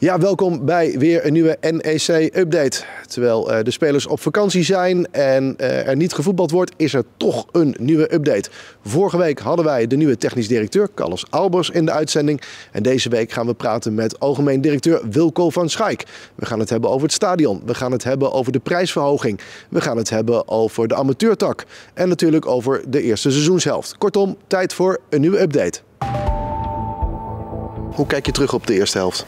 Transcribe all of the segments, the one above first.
Ja, welkom bij weer een nieuwe NEC-update. Terwijl de spelers op vakantie zijn en er niet gevoetbald wordt, is er toch een nieuwe update. Vorige week hadden wij de nieuwe technisch directeur, Carlos Albers, in de uitzending. En deze week gaan we praten met algemeen directeur Wilco van Schaik. We gaan het hebben over het stadion. We gaan het hebben over de prijsverhoging. We gaan het hebben over de amateurtak. En natuurlijk over de eerste seizoenshelft. Kortom, tijd voor een nieuwe update. Hoe kijk je terug op de eerste helft?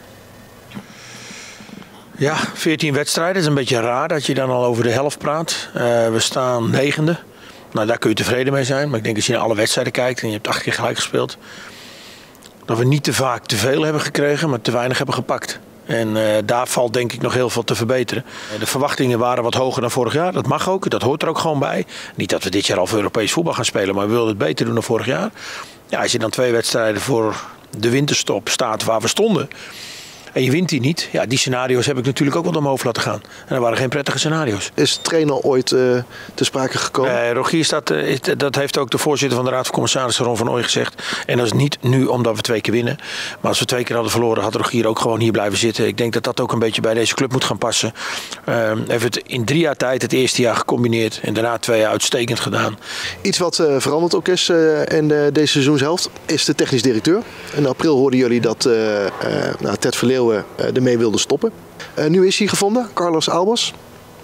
Ja, 14 wedstrijden. Het is een beetje raar dat je dan al over de helft praat. We staan 9e. Nou, daar kun je tevreden mee zijn. Maar ik denk als je naar alle wedstrijden kijkt en je hebt 8 keer gelijk gespeeld, dat we niet te vaak te veel hebben gekregen, maar te weinig hebben gepakt. En daar valt denk ik nog heel veel te verbeteren. De verwachtingen waren wat hoger dan vorig jaar. Dat mag ook, dat hoort er ook gewoon bij. Niet dat we dit jaar al voor Europees voetbal gaan spelen, maar we wilden het beter doen dan vorig jaar. Ja, als je dan 2 wedstrijden voor de winterstop staat waar we stonden en je wint die niet, ja, die scenario's heb ik natuurlijk ook wel door mijn hoofd laten gaan. En dat waren geen prettige scenario's. Is trainer ooit te sprake gekomen? Rogier dat heeft ook de voorzitter van de Raad van Commissarissen, Ron van Ooij, gezegd. En dat is niet nu omdat we 2 keer winnen. Maar als we 2 keer hadden verloren, had Rogier ook gewoon hier blijven zitten. Ik denk dat dat ook een beetje bij deze club moet gaan passen. Heeft het in 3 jaar tijd het eerste jaar gecombineerd en daarna 2 jaar uitstekend gedaan. Iets wat veranderd ook is in deze seizoenshelft is de technisch directeur. In april hoorden jullie dat Ted Verleeuwen ermee wilde stoppen. Nu is hij gevonden, Carlos Albers.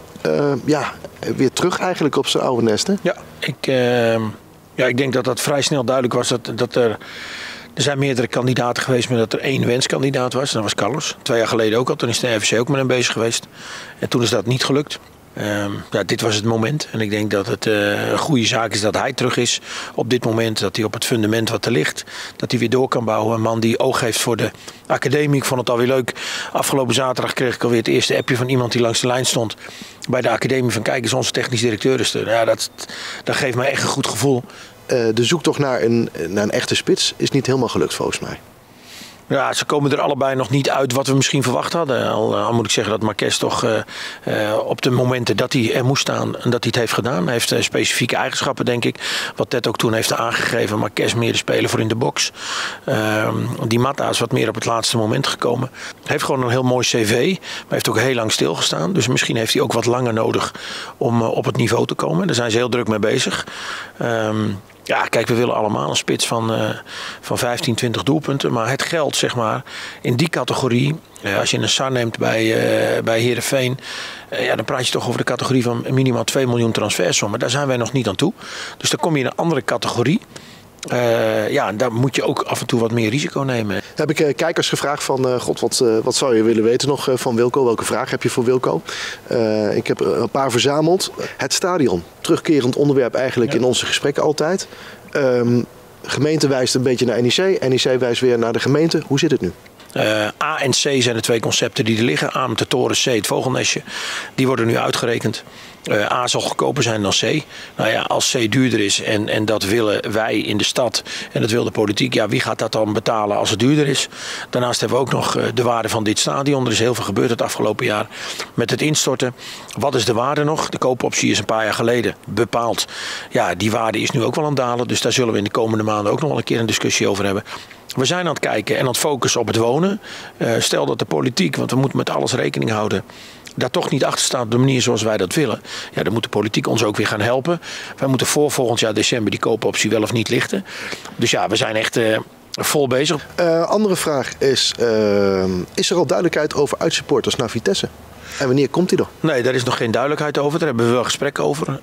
Weer terug eigenlijk op zijn oude nest. Hè? Ja, ik denk dat dat vrij snel duidelijk was dat er zijn meerdere kandidaten geweest, maar dat er 1 wenskandidaat was. En dat was Carlos. 2 jaar geleden ook al. Toen is de RVC ook met hem bezig geweest. En toen is dat niet gelukt. Dit was het moment. En ik denk dat het een goede zaak is dat hij terug is op dit moment. Dat hij op het fundament wat er ligt, dat hij weer door kan bouwen. Een man die oog heeft voor de academie. Ik vond het alweer leuk. Afgelopen zaterdag kreeg ik alweer het eerste appje van iemand die langs de lijn stond bij de academie. Van kijk eens, onze technisch directeur is er. Ja, dat geeft mij echt een goed gevoel. De zoektocht naar een echte spits is niet helemaal gelukt volgens mij. Ja, ze komen er allebei nog niet uit wat we misschien verwacht hadden. Al moet ik zeggen dat Marques toch op de momenten dat hij er moest staan en dat hij het heeft gedaan. Hij heeft specifieke eigenschappen, denk ik. Wat Ted ook toen heeft aangegeven. Marques meer de speler voor in de box. Die Matta is wat meer op het laatste moment gekomen. Hij heeft gewoon een heel mooi cv. Maar heeft ook heel lang stilgestaan. Dus misschien heeft hij ook wat langer nodig om op het niveau te komen. Daar zijn ze heel druk mee bezig. Ja, kijk, we willen allemaal een spits van 15, 20 doelpunten. Maar het geld, zeg maar, in die categorie. Als je een Sar neemt bij Heerenveen, dan praat je toch over de categorie van minimaal 2 miljoen transfersommen. Daar zijn wij nog niet aan toe. Dus dan kom je in een andere categorie. Daar moet je ook af en toe wat meer risico nemen. Heb ik kijkers gevraagd van, wat zou je willen weten nog van Wilco? Welke vraag heb je voor Wilco? Ik heb er een paar verzameld. Het stadion, terugkerend onderwerp eigenlijk in onze gesprekken altijd. Gemeente wijst een beetje naar NEC. NEC wijst weer naar de gemeente. Hoe zit het nu? A en C zijn de 2 concepten die er liggen. A met de toren, C het vogelnestje. Die worden nu uitgerekend. A zal goedkoper zijn dan C. Nou ja, als C duurder is en dat willen wij in de stad en dat wil de politiek, ja, wie gaat dat dan betalen als het duurder is? Daarnaast hebben we ook nog de waarde van dit stadion. Er is heel veel gebeurd het afgelopen jaar met het instorten. Wat is de waarde nog? De koopoptie is een paar jaar geleden bepaald. Ja, die waarde is nu ook wel aan het dalen. Dus daar zullen we in de komende maanden ook nog wel een keer een discussie over hebben. We zijn aan het kijken en aan het focussen op het wonen. Stel dat de politiek, want we moeten met alles rekening houden, daar toch niet achter staat op de manier zoals wij dat willen. Ja, dan moet de politiek ons ook weer gaan helpen. Wij moeten voor volgend jaar december die koopoptie wel of niet lichten. Dus ja, we zijn echt vol bezig. Andere vraag is er al duidelijkheid over uitsupporters naar Vitesse? En wanneer komt die er? Nee, daar is nog geen duidelijkheid over. Daar hebben we wel gesprekken over.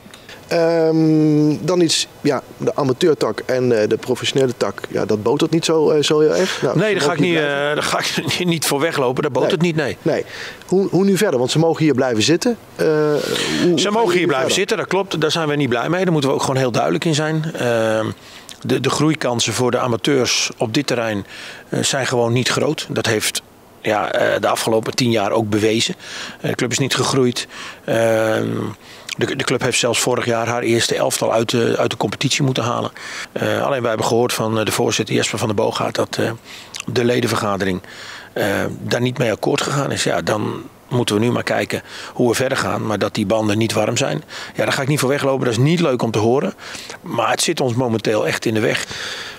Dan iets, ja, de amateurtak en de professionele tak, ja, dat botert niet zo heel erg. Nou, nee, daar ga ik niet voor weglopen, dat botert niet, nee. Hoe nu verder? Want ze mogen hier blijven zitten. Ze mogen hier blijven zitten, dat klopt. Daar zijn we niet blij mee, daar moeten we ook gewoon heel duidelijk in zijn. De groeikansen voor de amateurs op dit terrein zijn gewoon niet groot. Dat heeft de afgelopen 10 jaar ook bewezen. De club is niet gegroeid. De club heeft zelfs vorig jaar haar eerste elftal uit de competitie moeten halen. Alleen wij hebben gehoord van de voorzitter Jesper van der Boogaard dat de ledenvergadering daar niet mee akkoord gegaan is. Ja, dan moeten we nu maar kijken hoe we verder gaan. Maar dat die banden niet warm zijn, ja, daar ga ik niet voor weglopen. Dat is niet leuk om te horen. Maar het zit ons momenteel echt in de weg.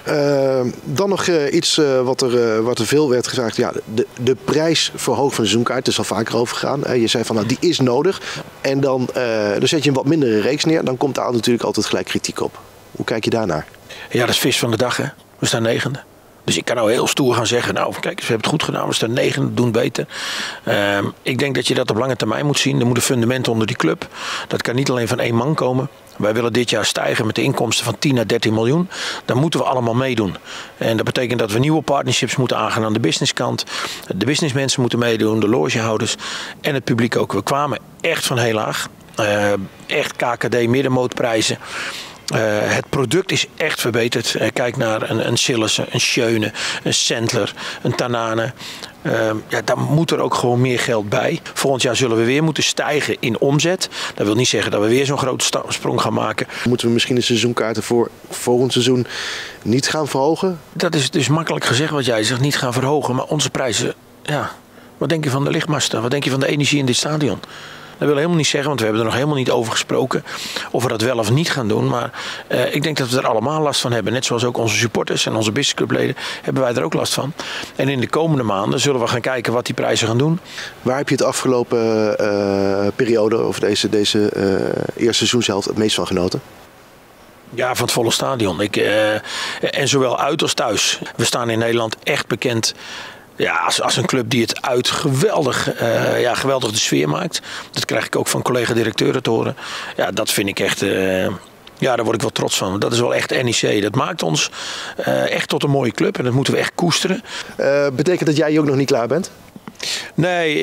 Dan nog iets wat er veel werd gezegd. Ja, de prijsverhoging van de seizoenkaart, het is al vaker over gegaan. Je zei van nou, die is nodig. En dan zet je een wat mindere reeks neer. Dan komt daar natuurlijk altijd gelijk kritiek op. Hoe kijk je daarnaar? Ja, dat is vis van de dag, hè. We staan 9e. Dus ik kan nou heel stoer gaan zeggen, nou kijk, we hebben het goed gedaan, we staan 9e, doen beter. Ik denk dat je dat op lange termijn moet zien. Er moet een fundament onder die club. Dat kan niet alleen van 1 man komen. Wij willen dit jaar stijgen met de inkomsten van 10 naar 13 miljoen. Daar moeten we allemaal meedoen. En dat betekent dat we nieuwe partnerships moeten aangaan aan de businesskant. De businessmensen moeten meedoen, de logehouders en het publiek ook. We kwamen echt van heel laag. Echt KKD middenmootprijzen. Het product is echt verbeterd. Kijk naar een Sillissen, een Schöne, een Sendler, een Tanane. Ja, daar moet er ook gewoon meer geld bij. Volgend jaar zullen we weer moeten stijgen in omzet. Dat wil niet zeggen dat we weer zo'n grote sprong gaan maken. Moeten we misschien de seizoenkaarten voor volgend seizoen niet gaan verhogen? Dat is dus makkelijk gezegd wat jij zegt, niet gaan verhogen. Maar onze prijzen, ja. Wat denk je van de lichtmasten? Wat denk je van de energie in dit stadion? Dat wil helemaal niet zeggen, want we hebben er nog helemaal niet over gesproken of we dat wel of niet gaan doen. Maar ik denk dat we er allemaal last van hebben. Net zoals ook onze supporters en onze businessclubleden hebben wij er ook last van. En in de komende maanden zullen we gaan kijken wat die prijzen gaan doen. Waar heb je het afgelopen periode of deze eerste seizoenshelft het meest van genoten? Ja, van het volle stadion. En zowel uit als thuis. We staan in Nederland echt bekend. Ja, als een club die het uit geweldig de sfeer maakt. Dat krijg ik ook van collega-directeuren te horen. Ja, dat vind ik echt... Ja, daar word ik wel trots van. Dat is wel echt NEC. Dat maakt ons echt tot een mooie club. En dat moeten we echt koesteren. Betekent dat jij hier ook nog niet klaar bent? Nee,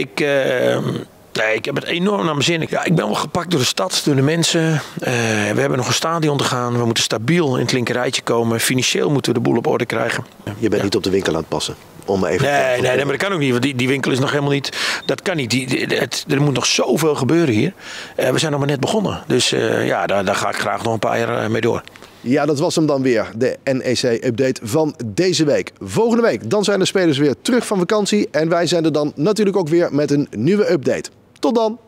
ik heb het enorm naar mijn zin. Ja, ik ben wel gepakt door de stad, door de mensen. We hebben nog een stadion te gaan. We moeten stabiel in het linkerrijtje komen. Financieel moeten we de boel op orde krijgen. Je bent niet op de winkel aan het passen? Nee, maar dat kan ook niet. Want die winkel is nog helemaal niet... Dat kan niet. Er moet nog zoveel gebeuren hier. We zijn nog maar net begonnen. Dus daar ga ik graag nog een paar jaar mee door. Ja, dat was hem dan weer. De NEC-update van deze week. Volgende week dan zijn de spelers weer terug van vakantie. En wij zijn er dan natuurlijk ook weer met een nieuwe update. Tot dan!